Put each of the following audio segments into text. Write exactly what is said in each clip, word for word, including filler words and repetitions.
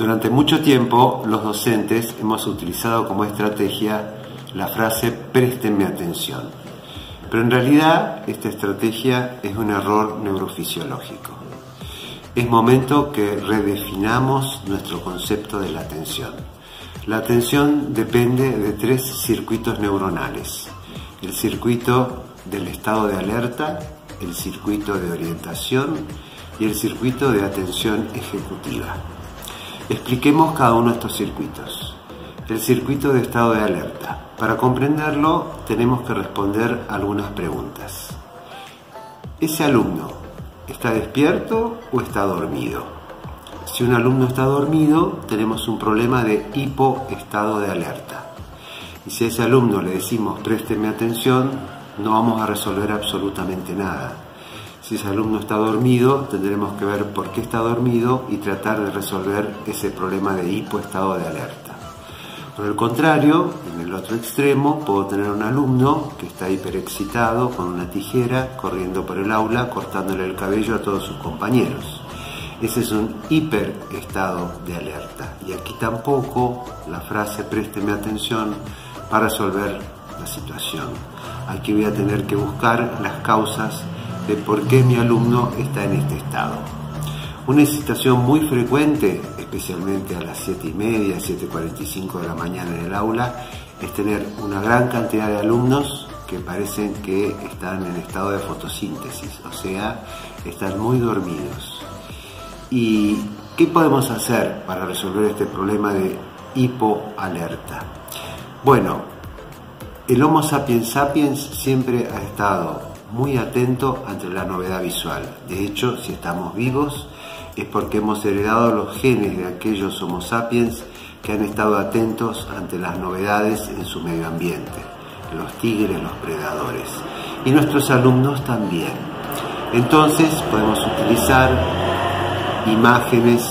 Durante mucho tiempo los docentes hemos utilizado como estrategia la frase "préstenme atención", pero en realidad esta estrategia es un error neurofisiológico. Es momento que redefinamos nuestro concepto de la atención. La atención depende de tres circuitos neuronales: el circuito del estado de alerta, el circuito de orientación y el circuito de atención ejecutiva. Expliquemos cada uno de estos circuitos. El circuito de estado de alerta. Para comprenderlo, tenemos que responder algunas preguntas. ¿Ese alumno está despierto o está dormido? Si un alumno está dormido, tenemos un problema de hipoestado de alerta. Y si a ese alumno le decimos "présteme atención", no vamos a resolver absolutamente nada. Si ese alumno está dormido, tendremos que ver por qué está dormido y tratar de resolver ese problema de hipoestado de alerta. Por el contrario, en el otro extremo, puedo tener un alumno que está hiperexcitado con una tijera, corriendo por el aula, cortándole el cabello a todos sus compañeros. Ese es un hiperestado de alerta. Y aquí tampoco la frase "présteme atención" va a resolver la situación. Aquí voy a tener que buscar las causas de por qué mi alumno está en este estado. Una excitación muy frecuente, especialmente a las siete y media, siete y cuarenta y cinco de la mañana en el aula, es tener una gran cantidad de alumnos que parecen que están en estado de fotosíntesis, o sea, están muy dormidos. ¿Y qué podemos hacer para resolver este problema de hipoalerta? Bueno, el Homo sapiens sapiens siempre ha estado muy atento ante la novedad visual. De hecho, si estamos vivos es porque hemos heredado los genes de aquellos Homo sapiens que han estado atentos ante las novedades en su medio ambiente, los tigres, los predadores, y nuestros alumnos también. Entonces podemos utilizar imágenes,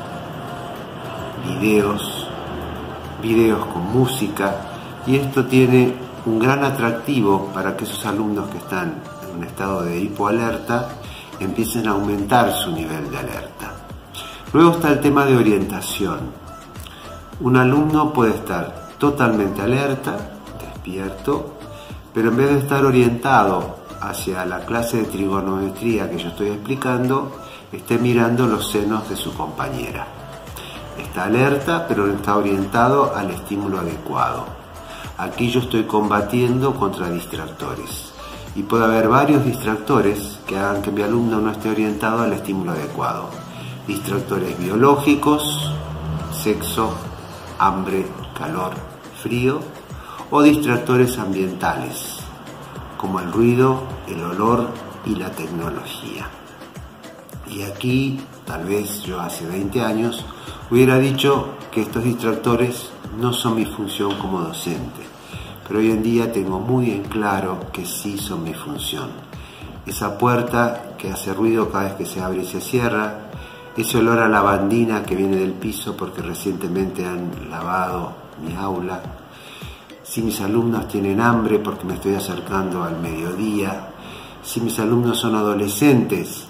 videos, videos con música, y esto tiene un gran atractivo para que esos alumnos que están en un estado de hipoalerta empiecen a aumentar su nivel de alerta. Luego está el tema de orientación. Un alumno puede estar totalmente alerta, despierto, pero en vez de estar orientado hacia la clase de trigonometría que yo estoy explicando, esté mirando los senos de su compañera. Está alerta, pero no está orientado al estímulo adecuado. Aquí yo estoy combatiendo contra distractores. Y puede haber varios distractores que hagan que mi alumno no esté orientado al estímulo adecuado. Distractores biológicos, sexo, hambre, calor, frío, o distractores ambientales, como el ruido, el olor y la tecnología. Y aquí, tal vez yo hace veinte años, hubiera dicho que estos distractores no son mi función como docente, pero hoy en día tengo muy en claro que sí son mi función. Esa puerta que hace ruido cada vez que se abre y se cierra, ese olor a lavandina que viene del piso porque recientemente han lavado mi aula, si mis alumnos tienen hambre porque me estoy acercando al mediodía, si mis alumnos son adolescentes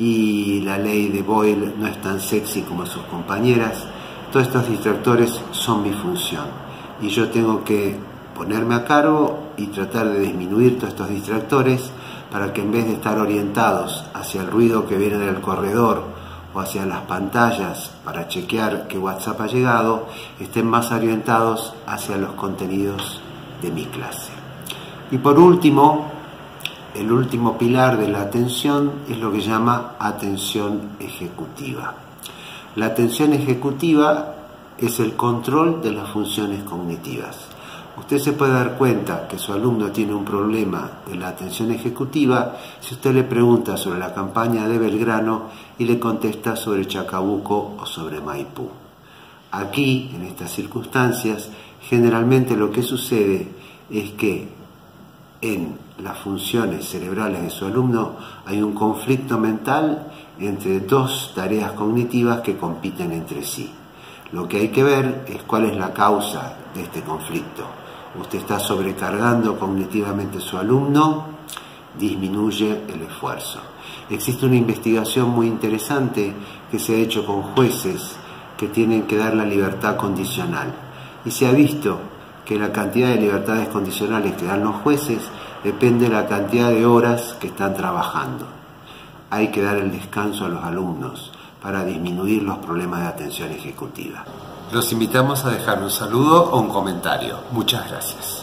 y la ley de Boyle no es tan sexy como sus compañeras, todos estos distractores son mi función y yo tengo que ponerme a cargo y tratar de disminuir todos estos distractores para que en vez de estar orientados hacia el ruido que viene del corredor o hacia las pantallas para chequear que WhatsApp ha llegado, estén más orientados hacia los contenidos de mi clase. Y por último, el último pilar de la atención es lo que se llama atención ejecutiva. La atención ejecutiva es el control de las funciones cognitivas. Usted se puede dar cuenta que su alumno tiene un problema de la atención ejecutiva si usted le pregunta sobre la campaña de Belgrano y le contesta sobre Chacabuco o sobre Maipú. Aquí, en estas circunstancias, generalmente lo que sucede es que en las funciones cerebrales de su alumno hay un conflicto mental entre dos tareas cognitivas que compiten entre sí. Lo que hay que ver es cuál es la causa de este conflicto. Usted está sobrecargando cognitivamente a su alumno, disminuye el esfuerzo. Existe una investigación muy interesante que se ha hecho con jueces que tienen que dar la libertad condicional. Y se ha visto que la cantidad de libertades condicionales que dan los jueces depende de la cantidad de horas que están trabajando. Hay que dar el descanso a los alumnos para disminuir los problemas de atención ejecutiva. Los invitamos a dejar un saludo o un comentario. Muchas gracias.